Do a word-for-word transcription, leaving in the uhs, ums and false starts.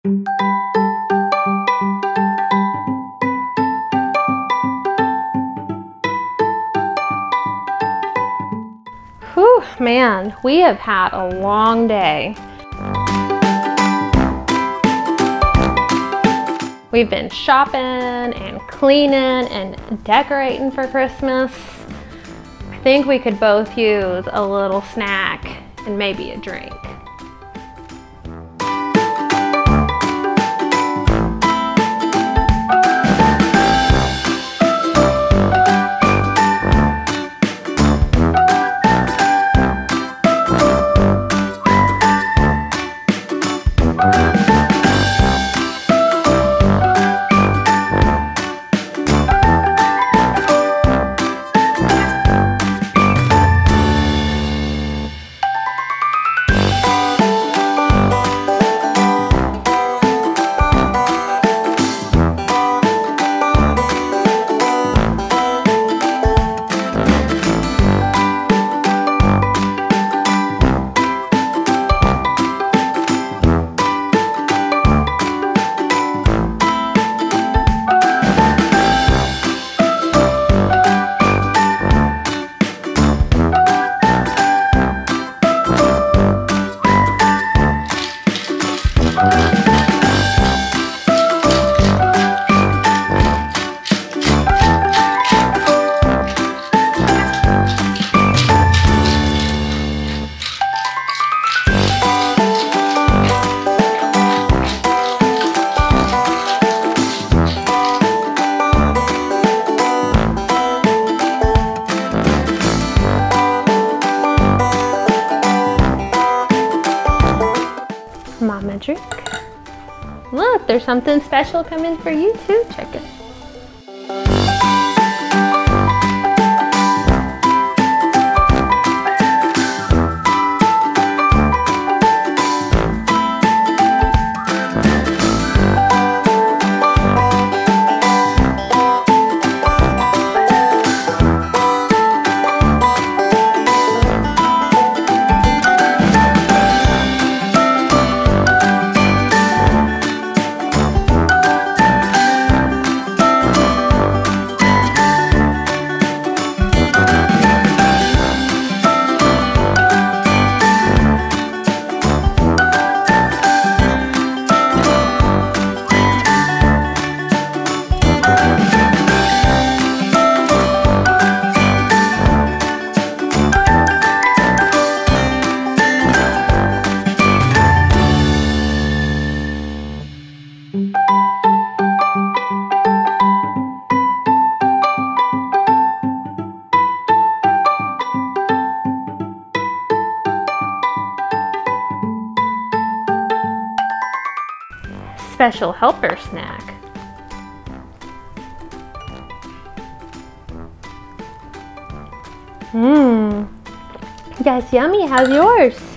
Whew, man, we have had a long day. We've been shopping and cleaning and decorating for Christmas. I think we could both use a little snack and maybe a drink. Mama drink. Look, there's something special coming for you too. Check it. Special helper snack. Mmm. Yes, yummy. How's yours?